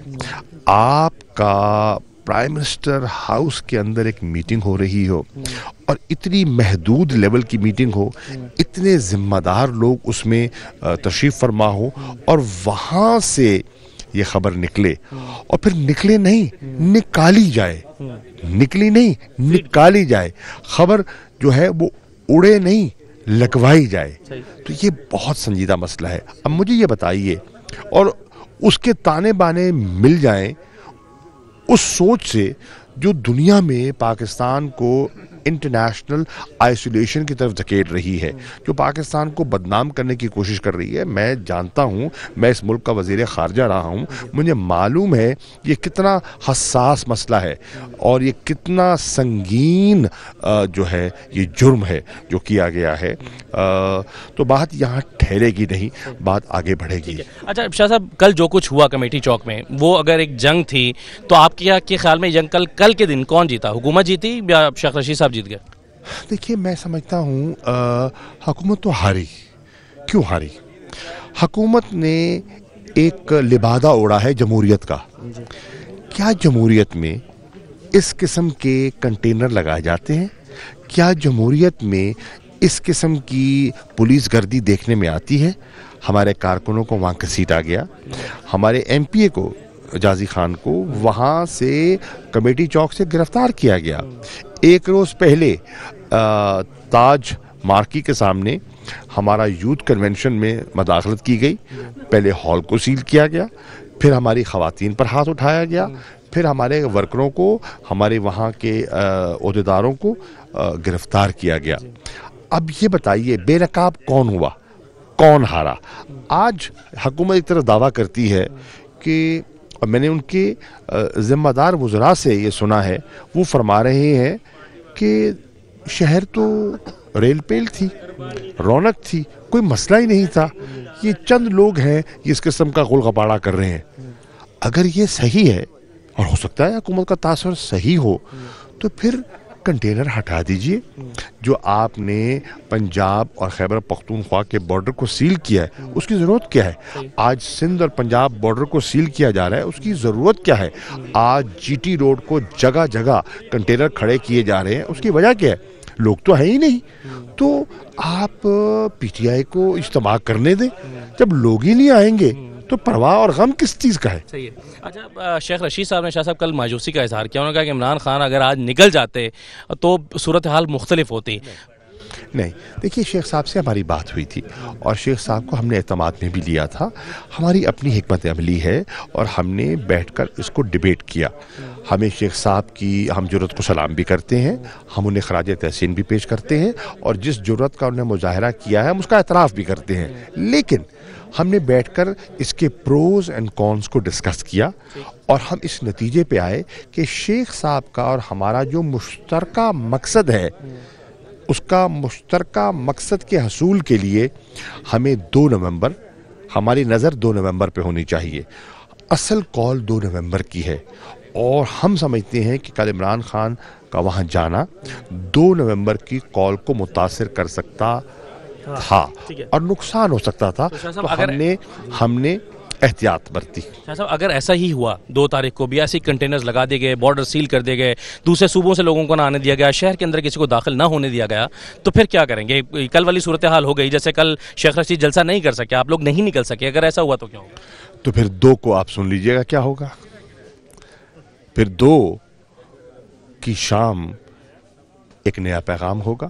آپ کا پرائم منسٹر ہاؤس کے اندر ایک میٹنگ ہو رہی ہو اور اتنی محدود لیول کی میٹنگ ہو, اتنے ذمہ دار لوگ اس میں تشریف فرما ہو, اور وہاں سے یہ خبر نکلے اور پھر نکلے نہیں نکالی جائے, نکلی نہیں نکالی جائے, خبر جو ہے وہ اڑے نہیں لگوائی جائے, تو یہ بہت سنجیدہ مسئلہ ہے. اب مجھے یہ بتائیے, اور اس کے تانے بانے مل جائیں اس سوچ سے جو دنیا میں پاکستان کو इंटरनेशनल आइसोलेशन की तरफ धकेल रही है, जो पाकिस्तान को बदनाम करने की कोशिश कर रही है। मैं जानता हूँ, मैं इस मुल्क का वज़ीर ख़ारजा रहा हूँ, मुझे मालूम है ये कितना हसास मसला है और ये कितना संगीन जो है ये जुर्म है जो किया गया है। तो बात यहाँ ठहरेगी नहीं, बात आगे बढ़ेगी। अच्छा शाह साहब, कल जो कुछ हुआ कमेटी चौक में, वो अगर एक जंग थी तो आपके ख्याल में जंग कल के दिन कौन जीता? हुकूमत जीती या शेख रशीद साहब जीत गए? देखिए, मैं समझता हूँ हुकूमत तो हारी। क्यों हारी? हुकूमत ने एक लिबादा ओढ़ा है जमहूरियत का। क्या जमहूरियत में इस किस्म के कंटेनर लगाए जाते हैं? क्या जमहूरियत में इस किस्म की पुलिस गर्दी देखने में आती है? हमारे कारकुनों को वहाँ घसीटा गया, हमारे एमपीए को, जाजी खान को, वहाँ से कमेटी चौक से गिरफ्तार किया गया। एक रोज़ पहले ताज मार्की के सामने हमारा यूथ कन्वेंशन में मदाखलत की गई। पहले हॉल को सील किया गया, फिर हमारी ख़वातीन पर हाथ उठाया गया, फिर हमारे वर्करों को, हमारे वहाँ के ओहदेदारों को गिरफ्तार किया गया। अब ये बताइए, बेनकाब कौन हुआ, कौन हारा? आज हुकूमत एक तरफ दावा करती है कि, और मैंने उनके ज़िम्मेदार वज़रा से ये सुना है, वो फरमा रहे हैं कि शहर तो रेल पेल थी, रौनक थी, कोई मसला ही नहीं था, ये चंद लोग हैं ये इस किस्म का गुलगबाड़ा कर रहे हैं। अगर ये सही है, और हो सकता है हुकूमत का तासर सही हो, तो फिर कंटेनर हटा दीजिए। जो आपने पंजाब और खैबर पख्तूनख्वा के बॉर्डर को सील किया है, उसकी ज़रूरत क्या है? आज सिंध और पंजाब बॉर्डर को सील किया जा रहा है, उसकी ज़रूरत क्या है? आज जीटी रोड को जगह जगह कंटेनर खड़े किए जा रहे हैं, उसकी वजह क्या है? लोग तो है ही नहीं। तो आप पीटीआई को इज्तिमा करने दें। जब लोग ही नहीं आएंगे तो परवाह और गम किस चीज़ का है? सही है। अच्छा, शेख रशीद साहब ने, शाह साहब, कल मायूसी का इजहार किया। उन्होंने कहा कि इमरान खान अगर आज निकल जाते तो सूरत हाल मुख्तलिफ होती। नहीं, देखिए, शेख साहब से हमारी बात हुई थी और शेख साहब को हमने एतमाद में भी लिया था। हमारी अपनी हिकमत अमली है और हमने बैठकर इसको डिबेट किया। हमें शेख साहब की हम जुर्रत को सलाम भी करते हैं, हम उन्हें खराज तहसीन भी पेश करते हैं और जिस जुर्रत का उन्हें मुजाहरा किया है हम उसका एतराफ़ भी करते हैं। लेकिन हमने बैठकर इसके प्रोज एंड कॉन्स को डिस्कस किया और हम इस नतीजे पे आए कि शेख साहब का और हमारा जो मुश्तरका मकसद है, उसका मुश्तरका मकसद के हसूल के लिए हमें 2 नवंबर, हमारी नज़र 2 नवंबर पे होनी चाहिए। असल कॉल 2 नवंबर की है और हम समझते हैं कि कल इमरान खान का वहाँ जाना 2 नवंबर की कॉल को मुतासिर कर सकता था और नुकसान हो सकता था। तो हमने एहतियात बरती। शाह साहब, अगर ऐसा ही हुआ 2 तारीख को भी ऐसे कंटेनर्स लगा दिए गए, बॉर्डर सील कर दिए गए, दूसरे सूबों से लोगों को ना आने दिया गया, शहर के अंदर किसी को दाखिल ना होने दिया गया, तो फिर क्या करेंगे? कल वाली सूरत हाल हो गई, जैसे कल शेख रशीद जलसा नहीं कर सके, आप लोग नहीं निकल सके, अगर ऐसा हुआ तो क्या होगा? तो फिर 2 को आप सुन लीजिएगा क्या होगा। फिर 2 की शाम एक नया पैगाम होगा,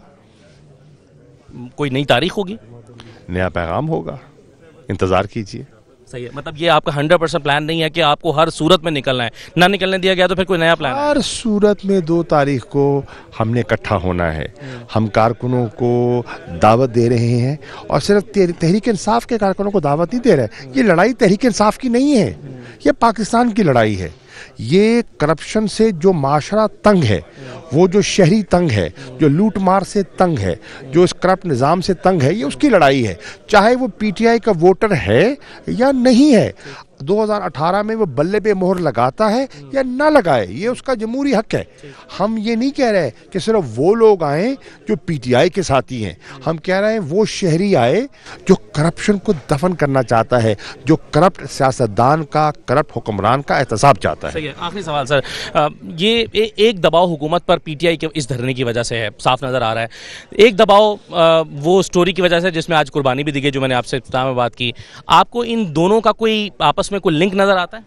कोई नई तारीख होगी, नया पैगाम होगा, इंतजार कीजिए। सही है। मतलब ये आपका 100% प्लान नहीं है कि आपको हर सूरत में निकलना है, ना निकलने दिया गया तो फिर कोई नया प्लान है? हर सूरत में 2 तारीख को हमने इकट्ठा होना है। हम कारकुनों को दावत दे रहे हैं और सिर्फ तहरीक इंसाफ के कारकुनों को दावत नहीं दे रहे। ये लड़ाई तहरीक इंसाफ की नहीं है, ये पाकिस्तान की लड़ाई है। ये करप्शन से जो माशरा तंग है, वो जो शहरी तंग है, जो लूट मार से तंग है, जो इस करप्ट निज़ाम से तंग है, ये उसकी लड़ाई है। चाहे वो पीटीआई का वोटर है या नहीं है, 2018 में वो बल्ले पे मोहर लगाता है या ना लगाए, ये उसका जमहूरी हक है। हम ये नहीं कह रहे कि सिर्फ वो लोग आए जो पीटीआई के साथी हैं, हम कह रहे हैं वो शहरी आए जो करप्शन को दफन करना चाहता है, जो करप्ट सियासतदान का, करप्ट हुक्मरान का एहतसाब चाहता है। आखिरी सवाल सर, ये एक दबाव हुकूमत पर पीटीआई के इस धरने की वजह से है, साफ नज़र आ रहा है। एक दबाव वो स्टोरी की वजह से जिसमें आज कुर्बानी भी दी गई, जो मैंने आपसे इब्तिदा में बात की। आपको इन दोनों का कोई आपस में कोई लिंक नजर आता है?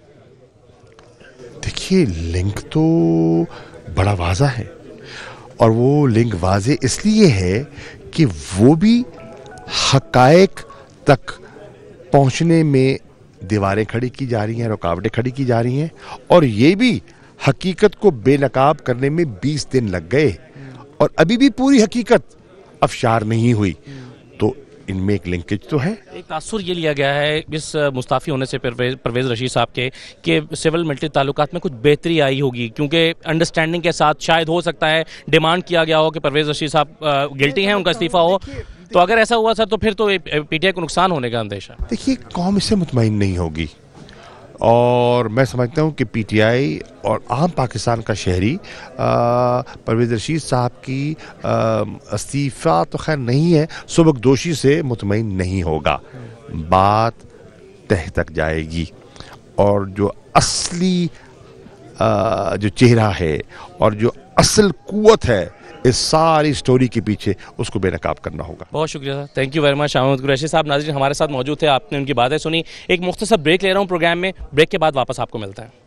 देखिए, लिंक तो बड़ा वाज़ा है और वो लिंक वाज़े इसलिए है कि वो भी हकायक तक पहुंचने में दीवारें खड़ी की जा रही हैं, रुकावटें खड़ी की जा रही हैं और ये भी हकीकत को बेनकाब करने में 20 दिन लग गए اور ابھی بھی پوری حقیقت افشار نہیں ہوئی. تو ان میں ایک لنکیج تو ہے. ایک تاثر یہ لیا گیا ہے اس مستعفی ہونے سے پرویز رشید صاحب کے کہ سول ملٹری تعلقات میں کچھ بہتری آئی ہوگی، کیونکہ انڈرسٹینڈنگ کے ساتھ شاید ہو سکتا ہے ڈیمانڈ کیا گیا ہو کہ پرویز رشید صاحب گلٹی ہیں، ان کا استعفیٰ ہو. تو اگر ایسا ہوا سر تو پھر تو پی ٹی آئی کو نقصان ہونے کا اندیشہ. دیکھیے قوم اس سے مطمئن نہیں ہوگی، اور میں سمجھتا ہوں کہ پی ٹی آئی اور عام پاکستان کا شہری پرویز رشید صاحب کی استعفیٰ تو خیر نہیں ہے، سبکدوشی سے مطمئن نہیں ہوگا. بات تہ تک جائے گی، اور جو اصلی جو چہرہ ہے اور جو اصل قوت ہے اس ساری سٹوری کے پیچھے، اس کو بے نقاب کرنا ہوگا. بہت شکریہ sir, thank you very much. Muhammad Qureshi صاحب ناظرین ہمارے ساتھ موجود تھے، آپ نے ان کی باتیں سنی. ایک مختصر بریک لے رہا ہوں پروگرام میں، بریک کے بعد واپس آپ کو ملتا ہے.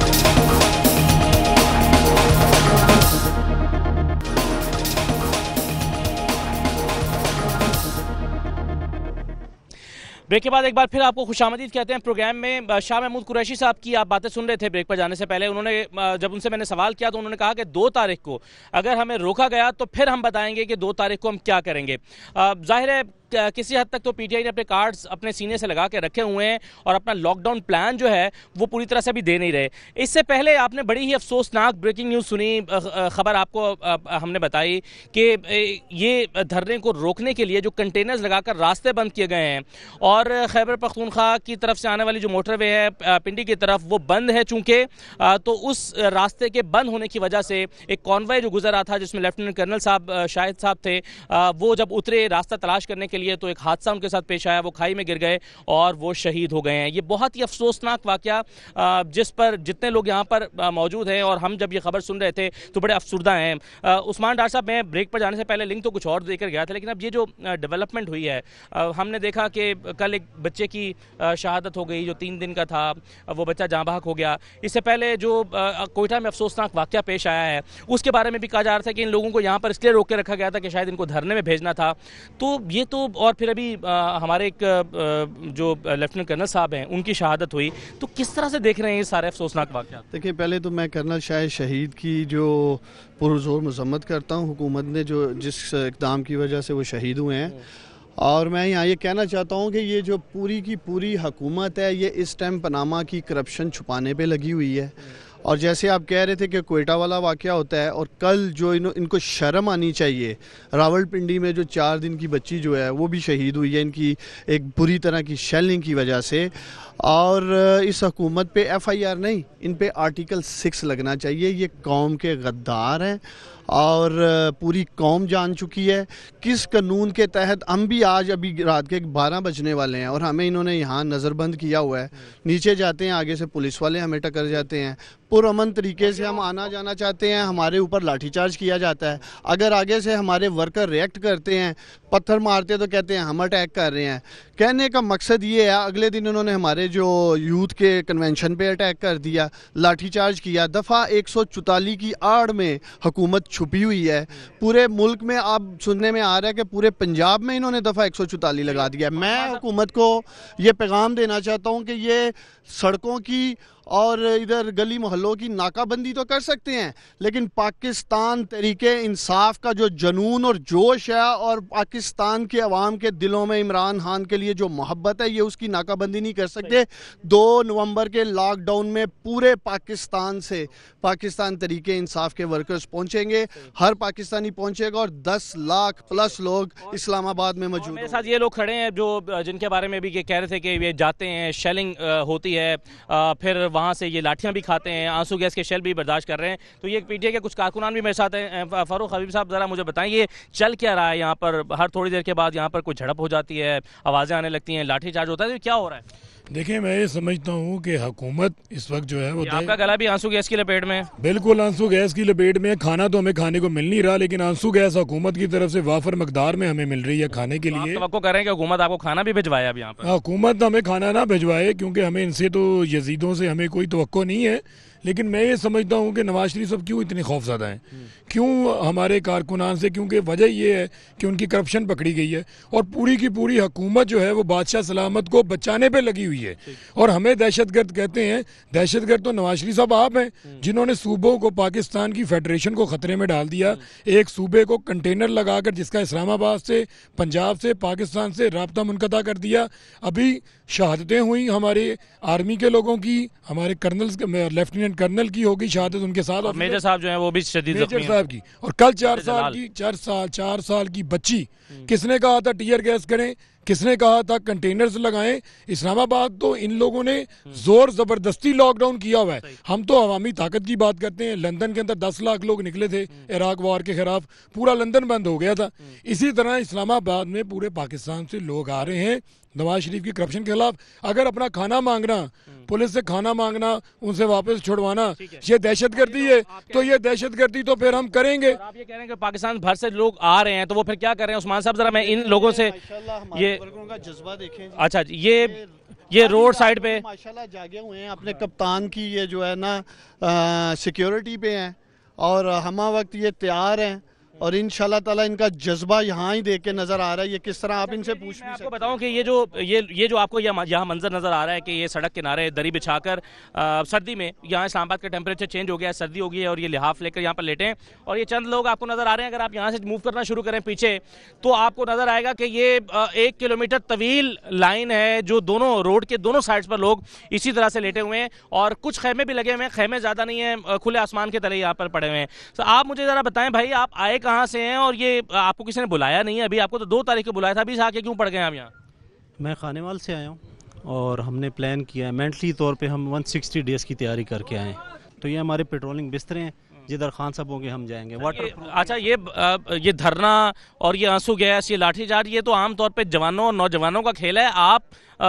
بریک کے بعد ایک بار پھر آپ کو خوش آمدید کہتے ہیں پروگرام میں. شاہ محمود قریشی صاحب کی آپ باتیں سن رہے تھے بریک پر جانے سے پہلے. انہوں نے جب ان سے میں نے سوال کیا تو انہوں نے کہا کہ 2 تاریخ کو اگر ہمیں روکا گیا تو پھر ہم بتائیں گے کہ 2 تاریخ کو ہم کیا کریں گے. ظاہر ہے کسی حد تک تو پی ٹی آئی نے اپنے کارڈز اپنے سینے سے لگا کے رکھے ہوئے ہیں اور اپنا لاک ڈاؤن پلان جو ہے وہ پوری طرح سے بھی دے نہیں رہے. اس سے پہلے آپ نے بڑی ہی افسوسناک بریکنگ نیوز سنی، خبر آپ کو ہم نے بتائی کہ یہ دھرنے کو روکنے کے لیے جو کنٹینرز لگا کر راستے بند کیے گئے ہیں، اور خیبر پختونخوا کی طرف سے آنے والی جو موٹر وے ہے پنڈی کی طرف وہ بند ہے چونکہ، تو اس راستے کے بند ہونے کی وجہ سے ایک کانوائے جو گزر رہا تھا جس میں لیفٹیننٹ کرنل صاحب شاہد صاحب تھے، وہ جب اترے راستہ تلاش کرنے کے لیے تو ایک حادثہ ان کے ساتھ پیش آیا، وہ کھائی میں گر گئے اور وہ شہید ہو گئے ہیں. یہ بہت ہی افسوسناک واقعہ جس پر جتنے لوگ یہاں پر موجود ہیں اور ہم جب یہ خبر سن رہے تھے تو بڑے افسردہ ہیں. عثمان ڈار صاحب، میں بریک پر جانے سے پہلے لنک تو کچھ اور دے کر گیا تھا، لیکن اب یہ جو ڈیولپمنٹ ہوئی ہے، ہم نے دیکھا کہ کل ایک بچے کی شہادت ہو گئی جو 3 دن کا تھا، وہ بچہ جاں بحق ہو گیا. اس سے پہلے جو کوئٹہ میں افسوسناک واقعہ پیش آیا ہے اس کے بارے میں بھی کہا جا رہا تھا کہ ان لوگوں کو یہاں پر اس لیے روک کے رکھا گیا تھا کہ شاید ان کو دھرنے میں بھیجنا تھا. تو یہ تو، اور پھر ابھی ہمارے ایک جو لیفٹیننٹ کرنل صاحب ہیں ان کی شہادت ہوئی. تو کس طرح سے دیکھ رہے ہیں یہ سارے افسوسناک واقعات؟ دیکھیں، پہلے تو میں کرنل شاہ شہید کی جو پرزور مذمت کرتا ہوں، حکومت نے جو جس اقدام کی وجہ سے وہ شہید ہوئے ہیں. اور میں یہاں یہ کہنا چاہتا ہوں کہ یہ جو پوری کی پوری حکومت ہے یہ اس ٹائم پاناما کی کرپشن چھپانے پہ لگی ہوئی ہے. اور جیسے آپ کہہ رہے تھے کہ کوئٹہ والا واقعہ ہوتا ہے، اور کل جو ان کو شرم آنی چاہیے، راول پنڈی میں جو 4 دن کی بچی جو ہے وہ بھی شہید ہوئی ہے ان کی ایک بری طرح کی شیلنگ کی وجہ سے. اور اس حکومت پہ ایف آئی آر نہیں، ان پہ آرٹیکل 6 لگنا چاہیے. یہ قوم کے غدار ہیں اور پوری قوم جان چکی ہے کس قانون کے تحت. ہم بھی آج ابھی رات کے 12 بجنے والے ہیں اور ہمیں انہوں نے یہاں نظر بند کیا ہوا ہے. نیچے جاتے ہیں، آگے سے پولیس والے ہمیں ٹکر جاتے ہیں. پرامن طریقے سے ہم آنا جانا چاہتے ہیں، ہمارے اوپر لاٹھی چارج کیا جاتا ہے. اگر آگے سے ہمارے ورکر ریئیکٹ کرتے ہیں، پتھر مارتے تو کہتے ہیں ہم اٹیک کر رہے ہیں. کہنے کا مقصد یہ ہے، اگلے دن انہوں نے ہمارے جو یوتھ کے کنونشن پہ اٹیک کر دیا، لاٹھی چارج کیا. دفعہ 144 کی آڑ میں حکومت چھپی ہوئی ہے. پورے ملک میں اب سننے میں آ رہا ہے کہ پورے پنجاب میں انہوں نے دفعہ 144 لگا دیا. میں حکومت کو یہ پیغام دینا چاہتا ہوں کہ یہ سڑکوں کی اور ادھر گلی محلوں کی ناکہ بندی تو کر سکتے ہیں، لیکن پاکستان تحریک انصاف کا جو جنون اور جوش ہے اور پاکستان کے عوام کے دلوں میں عمران خان کے لیے جو محبت ہے، یہ اس کی ناکہ بندی نہیں کر سکتے. 2 نومبر کے لاک ڈاؤن میں پورے پاکستان سے پاکستان تحریک انصاف کے ورکرز پہنچیں گے، ہر پاکستانی پہنچے گا، اور 10 لاکھ پلس لوگ اسلام آباد میں موجود ہیں. میرے ساتھ یہ لوگ کھڑے ہیں جو جن کے بارے میں بھی کہہ رہے تھے کہ یہ جاتے ہیں، شیلنگ ہوتی ہے، پھر وہاں سے یہ لاٹھیاں بھی کھاتے ہیں، آنسو گیس کے شیل بھی برداشت کر رہے ہیں. تو یہ پی ٹی آئی کے کچھ کارکنان بھی میرے ساتھ ہیں. فاروق حبیب صاحب، ذرا مجھے بتائیں یہ چل کیا رہا ہے یہاں پر؟ ہر تھوڑی دیر کے بعد یہاں پر کوئی جھڑپ ہو جاتی ہے، آوازیں آنے لگتی ہیں، لاٹھی چارج ہوتا ہے، کیا ہو رہا ہے؟ دیکھیں، میں یہ سمجھتا ہوں کہ حکومت اس وقت جو ہے وہ آپ کا گلا بھی آنسو گیس کی لپیٹ میں ہے. بالکل آنسو گیس کی لپیٹ میں. کھانا تو ہمیں کھانے کو مل نہیں رہا، لیکن آنسو گیس حکومت کی طرف سے وافر مقدار میں ہمیں مل رہی ہے کھانے کے لیے. توقع کر رہے ہیں کہ حکومت آپ کو کھانا بھی بھجوائے اب یہاں پر؟ حکومت ہمیں کھانا نہ بھجوائے، کیونکہ ہمیں ان سے تو یزیدوں سے ہمیں کوئی توقع نہیں ہے، لیکن میں یہ سمجھتا ہوں کہ نواز شریف صاحب کیوں اتنے خوف زدہ ہیں, کیوں ہمارے کارکنان سے, کیونکہ وجہ یہ ہے کہ ان کی کرپشن پکڑی گئی ہے اور پوری کی پوری حکومت جو ہے وہ بادشاہ سلامت کو بچانے پہ لگی ہوئی ہے. اور ہمیں دہشت گرد کہتے ہیں, دہشت گرد تو نواز شریف صاحب آپ ہیں جنہوں نے صوبوں کو, پاکستان کی فیڈریشن کو خطرے میں ڈال دیا. ایک صوبے کو کنٹینر لگا کر جس کا اسلام آباد سے, پنجاب سے, پاکستان سے رابطہ منقطع کر دیا. ابھی شہادتیں ہوئیں ہمارے آرمی کے لوگوں کی, ہمارے کرنلز, لیفٹیننٹ کرنل کی ہوگی شہادت ان کے ساتھ, اور میجر صاحب جو ہیں وہ بھی شدید زخمی ہیں. میجر صاحب کی, اور کل 4 سال کی بچی, کس نے کہا تھا ٹیئر گیس کریں, کس نے کہا تھا کنٹینرز لگائیں. اسلام آباد تو ان لوگوں نے زور زبردستی لاک ڈاؤن کیا ہوا ہے. ہم تو عوامی طاقت کی بات کرتے ہیں. لندن کے اندر 10 لاکھ لوگ نکلے تھے عراق وار کے خلاف, پورا لندن بند ہو گیا تھا. اسی طرح اسلام آباد میں پورے پاکستان سے لوگ آ رہے ہیں نواز شریف کی کرپشن کے خلاف. اگر اپنا کھانا مانگنا, پولیس سے کھانا مانگنا, ان سے واپس چھڑوانا یہ دہشت گردی ہے, تو یہ دہشت گردی تو پھر ہم کریں گے. آپ یہ کہہ رہے ہیں کہ پاکستان بھر سے لوگ آ رہے ہیں, تو وہ پھر کیا کر رہے ہیں عثمان صاحب؟ ذرا میں ان لوگوں سے یہ جذبہ دیکھیں. اچھا یہ روڈ سائڈ پہ ماشاءاللہ جاگے ہوئے ہیں, اپنے کپتان کی یہ جو ہے نا سیکیورٹی پہ ہیں اور ہمہ وقت یہ تیار ہیں, اور انشاءاللہ تعالیٰ ان کا جذبہ یہاں ہی دیکھ کے نظر آ رہا ہے. یہ کس طرح آپ ان سے پوچھ میں آپ کو بتاؤں کہ یہ جو آپ کو یہاں منظر نظر آ رہا ہے کہ یہ سڑک کنارے دری بچھا کر سردی میں, یہاں اسلام آباد کا ٹیمپریچر چینج ہو گیا ہے, سردی ہو گئی ہے, اور یہ لحاف لے کر یہاں پر لیٹے ہیں. اور یہ چند لوگ آپ کو نظر آ رہے ہیں. اگر آپ یہاں سے موو کرنا شروع کریں پیچھے تو آپ کو نظر آئے گا کہ یہ 1 کلومیٹر طویل لائن ہے جو دونوں روڈ کے دونوں سائڈز پر لوگ اسی طرح سے لیٹے ہوئے ہیں, اور کچھ خیمے بھی لگے ہوئے ہیں. خیمے زیادہ نہیں ہیں, کھلے آسمان کے تلے یہاں پر پڑے ہوئے ہیں. تو آپ مجھے ذرا بتائیں بھائی, آپ آئے کہاں سے ہیں, اور یہ آپ کو کسی نے بلایا نہیں ہے؟ ابھی آپ کو تو 2 تاریخ کو بلایا تھا, ابھی سے آ کے کیوں پڑ گئے ہیں آپ یہاں؟ میں خانیوال سے آیا ہوں اور ہم نے پلان کیا ہے, مینٹلی طور پہ ہم 160 ڈیز کی تیاری کر کے آئے ہیں. تو یہ ہمارے پیٹرولنگ بسترے ہیں, جدھر خان صاحب ہوں گے ہم جائیں گے. اچھا, یہ دھرنا اور یہ آنسو گیس, یہ لاٹھی چارج, یہ تو عام طور پہ جوانوں اور نوجوانوں کا کھیل ہے. آپ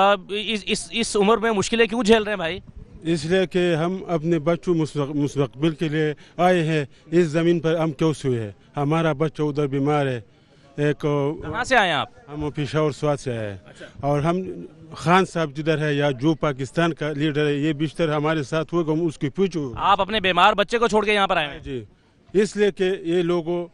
اس عمر میں مشکلیں کیوں جھیل رہے ہیں بھائی؟ اس لیے کہ ہم اپنے بچوں مستقبل کے لیے آئے ہیں. اس زمین پر ہم کیوں سوئے ہیں, ہمارا بچہ ادھر بیمار ہے. کہاں سے آئے ہیں آپ؟ ہم پشاور سوات سے آئے ہیں. اور ہم خان صاحب جدھر ہے یا جو پاکستان کا لیڈر ہے, یہ بیشتر ہمارے ساتھ ہوگا, ہم اس کی پوچھو. آپ اپنے بیمار بچے کو چھوڑ کے یہاں پر آئے ہیں؟ جی, اس لیے کہ یہ لوگوں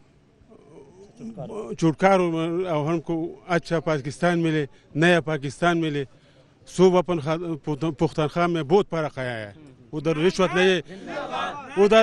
چھٹکارو اور ہم کو اچھا پاکستان ملے, نیا پاکستان ملے. صوبہ پختونخوا میں بہت فرق آیا ہے. ادھر رشوت نہیں ہے, ادھر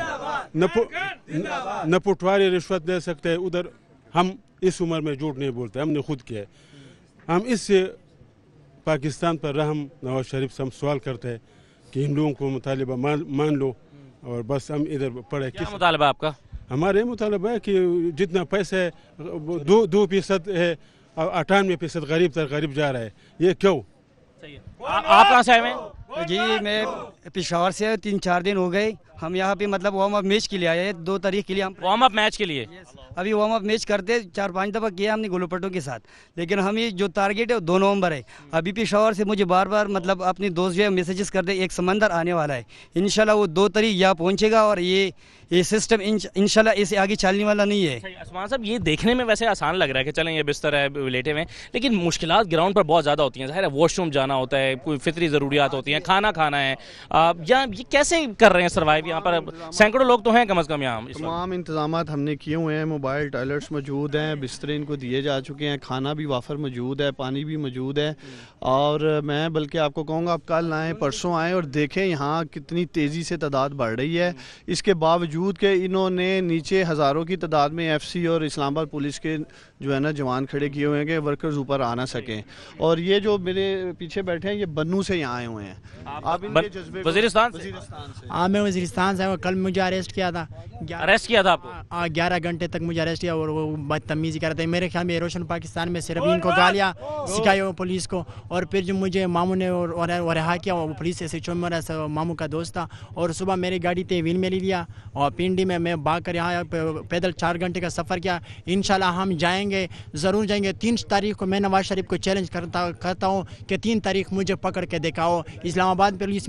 نہ پٹواری رشوت دے سکتے, ادھر ہم اس عمر میں جھوٹ نہیں بولتے, ہم نے خود کیا ہے. ہم اس سے پاکستان پر رحم نواز شریف سے ہم سوال کرتے ہیں کہ ان لوگوں کو مطالبہ مان لو, اور بس ہم ادھر پڑھے. کیا مطالبہ آپ کا؟ ہمارے مطالبہ ہے کہ جتنا پیسہ ہے 2% ہے, 98% غریب تر غریب جا رہا ہے. یہ کیوں؟ آپ کہاں سے آئے ہیں؟ جی میں پشاور سے 3-4 دن ہو گئے. ہم یہاں پہ مطلب وارم اپ میچ کے لیے آئے ہیں, 2 تاریخ کے لیے. ہم وارم اپ میچ کے لیے ابھی وارم اپ میچ کرتے 4-5 دفعہ کیا ہم نے گولو پٹوں کے ساتھ, لیکن ہم یہ جو ٹارگیٹ ہے وہ 2 نومبر ہے. ابھی پشاور سے مجھے بار بار مطلب اپنے دوست جو ہے میسیجز کرتے, ایک سمندر آنے والا ہے انشاءاللہ, وہ 2 تاریخ یہاں پہنچے گا, اور یہ سسٹم انشاءاللہ اسے آگے چلنے والا نہیں ہے. عثمان صاحب, یہ دیکھنے میں ویسے آسان لگ رہا ہے کہ چلیں یہ بستر ہے لیٹے ہوئے, لیکن مشکلات گراؤنڈ پر بہت زیادہ ہوتی ہیں. ظاہر ہے واش روم جانا ہوتا ہے, کوئی فطری ضروریات ہوتی ہیں, کھانا کھانا ہے. یہ کیسے کر رہے ہیں سروائیو یہاں پر؟ سینکڑوں لوگ تو ہیں کم از کم یہاں. تمام انتظامات ہم نے کیے ہوئے ہیں, موبائل ٹوائلٹس موجود ہیں, بسترے ان کو دیے جا چکے ہیں, کھانا بھی وافر موجود ہے, پانی بھی موجود ہے. اور میں بلکہ آپ کو کہوں گا, آپ کل آئیں, پرسوں آئیں اور دیکھیں یہاں کتنی تیزی سے تعداد بڑھ رہی ہے. اس کے باوجود کہ انہوں نے نیچے ہزاروں کی تعداد میں ایف سی اور اسلام آباد پولیس کے جو ہے نا جوان کھڑے کیے ہوئے ہیں کہ ورکرز اوپر آ نہ سکیں. اور یہ جو میرے پیچھے بیٹھے ہیں, یہ بنو سے یہاں آئے ہوئے ہیں. آپ ان کے جذبے وزیرستان سے؟ ہاں میں وزیرستان سے ہوں. کل مجھے اریسٹ کیا تھا. اریسٹ کیا تھا آپ کو؟ 11 گھنٹے تک مجھے اریسٹ کیا, اور وہ بدتمیزی کر رہے تھے. میرے خیال میں روشن پاکستان میں صرف ان کو گالیاں سکھائی ہو پولیس کو, اور پھر جو مجھے ماموں نے رہا کیا, وہ پولیس سے چو میرا ماموں کا دوست تھا, اور صبح میری گاڑی تحویل میں لے لیا, اور پنڈی میں بھاگ کر یہاں پیدل 4 گھنٹے کا سفر کیا. انشاءاللہ ہم جائیں گے, ضرور جائیں گے. 3 تاریخ کو میں نواز شریف کو چیلنج کرتا ہوں کہ 3 تاریخ مجھے پکڑ کے دکھاؤ. اسلام آباد پولیس میرے پیچھے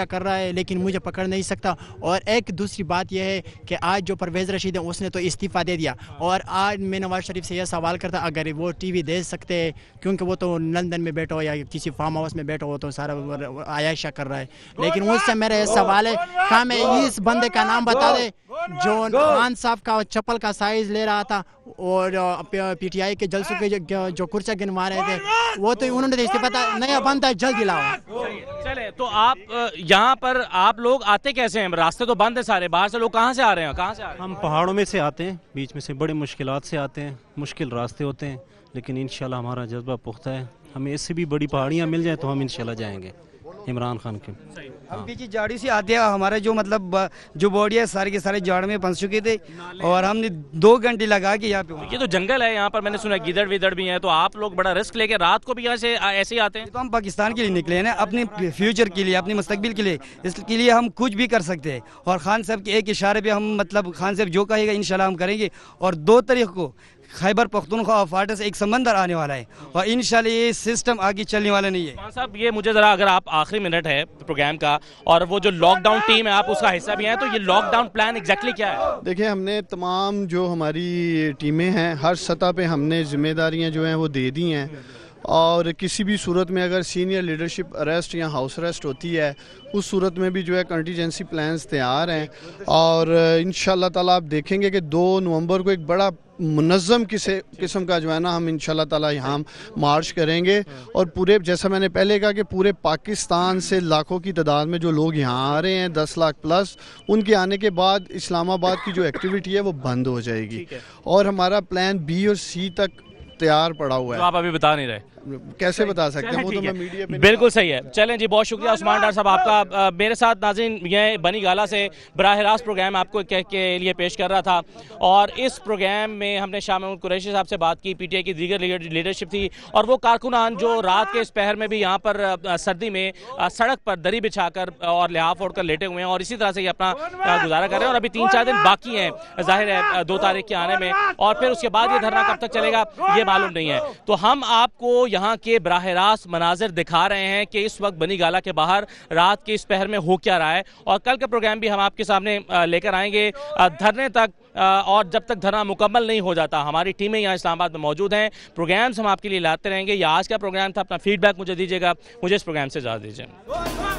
عائشہ کر رہا ہے لیکن مجھے پکڑ نہیں سکتا. اور ایک دوسری بات یہ ہے کہ آج جو پرویز رشید ہے اس نے تو استعفیٰ دے دیا, اور آج میں نواز شریف سے یہ سوال کرتا اگر وہ ٹی وی دے سکتے کیونکہ وہ تو لندن میں بیٹھا ہو یا کسی فارم ہاؤس میں بیٹھا ہو تو سارا عائشہ کر رہا ہے, لیکن مجھ سے میرا یہ سوال ہے کہ میں اس بندے کا نام بتا دے جو خان صاحب کا چپل کا سائز لے رہا تھا اور پی ٹی آئی کے جلسوں کے جو کرسیاں گنوا رہے تھے وہ تو انہوں نے استعفیٰ نیا بنتا ہے جلد لاؤ. چلے تو آپ یہاں پر آپ لوگ آتے کیسے ہیں؟ راستے تو بند ہیں سارے, باہر سے لوگ کہاں سے آ رہے ہیں؟ کہاں سے آ رہے ہیں؟ ہم پہاڑوں میں سے آتے ہیں, بیچ میں سے بڑی مشکلات سے آتے ہیں, مشکل راستے ہوتے ہیں, لیکن انشاءاللہ ہمارا جذبہ پختہ ہے. ہمیں اس سے بھی بڑی پہاڑیاں مل جائیں تو ہم انشاءاللہ جائیں گے عمران خان کے. ہم پیچھے جاڑی سے آتے ہیں, ہمارے جو مطلب جو باڈی ہے سارے کے سارے جاڑ میں پھنس چکے تھے اور ہم نے 2 گھنٹے لگا کے یہاں پہ. یہ تو جنگل ہے یہاں پر, میں نے سنا گیدڑ ویدڑ بھی ہیں, تو آپ لوگ بڑا رسک لے کے رات کو بھی یہاں سے ایسے ہی آتے ہیں؟ تو ہم پاکستان کے لیے نکلے ہیں نا, اپنے فیوچر کے لیے, اپنے مستقبل کے لیے, اس کے لیے ہم کچھ بھی کر سکتے ہیں. اور خان صاحب کے ایک اشارے پہ ہم مطلب خان صاحب جو کہے گا انشاءاللہ ہم کریں گے. اور 2 تاریخ کو خیبر پختونخوا اور فاٹا سے ایک سمندر آنے والا ہے اور انشاءاللہ یہ سسٹم آگے چلنے والا نہیں ہے. خان صاحب یہ مجھے ذرا اگر آپ آخری منٹ ہے پروگرام کا اور وہ جو لاک ڈاؤن ٹیم ہے آپ اس کا حصہ بھی ہیں, تو یہ لاک ڈاؤن پلان ایگزیکٹلی کیا ہے؟ دیکھیں ہم نے تمام جو ہماری ٹیمیں ہیں ہر سطح پہ ہم نے ذمہ داریاں جو ہیں وہ دے دی ہیں, اور کسی بھی صورت میں اگر سینئر لیڈرشپ اریسٹ یا ہاؤس اریسٹ ہوتی ہے اس صورت میں بھی جو ہے کنٹیجنسی پلانز تیار ہیں. اور انشاءاللہ تعالیٰ آپ دیکھیں گے کہ 2 نومبر کو ایک بڑا منظم قسم کا جو ہے نا ہم انشاءاللہ تعالیٰ یہاں مارچ کریں گے, اور پورے جیسا میں نے پہلے کہا کہ پورے پاکستان سے لاکھوں کی تعداد میں جو لوگ یہاں آ رہے ہیں 10 لاکھ پلس, ان کے آنے کے بعد اسلام آباد کی جو ایکٹیویٹی ہے وہ بند ہو جائے گی, اور ہمارا پلان B اور C تک تیار پڑا ہوا ہے. آپ ابھی بتا نہیں رہے, کیسے بتا سکتے ہیں, وہ تو میں میڈیا پہ بالکل صحیح ہے. چلیں جی, بہت شکریہ عثمان ڈار صاحب آپ کا. میرے ساتھ ناظرین یہ بنی گالہ سے براہ راست پروگرام آپ کو کے لیے پیش کر رہا تھا, اور اس پروگرام میں ہم نے شاہ محمود قریشی صاحب سے بات کی, پی ٹی آئی کی دیگر لیڈرشپ تھی, اور وہ کارکنان جو رات کے اس پہر میں بھی یہاں پر سردی میں سڑک پر دری بچھا کر اور لحاف اوڑھ کر لیٹے ہوئے ہیں اور اسی طرح سے یہ اپنا گزارا کر رہے ہیں. اور ابھی 3-4 دن باقی ہیں ظاہر ہے 2 تاریخ کے آنے میں, اور پھر اس کے بعد یہ دھرنا کب تک چلے گا یہ معلوم نہیں ہے. تو ہم آپ کو یہاں کے براہ راست مناظر دکھا رہے ہیں کہ اس وقت بنی گالہ کے باہر رات کے اس پہر میں ہو کیا رہا ہے, اور کل کا پروگرام بھی ہم آپ کے سامنے لے کر آئیں گے دھرنے تک, اور جب تک دھرنا مکمل نہیں ہو جاتا. ہماری ٹیمیں یہاں اسلام آباد میں موجود ہیں, پروگرامز ہم آپ کے لیے لاتے رہیں گے. یہ آج کا پروگرام تھا, اپنا فیڈ بیک مجھے دیجیے گا. مجھے اس پروگرام سے اجازت دیجیے.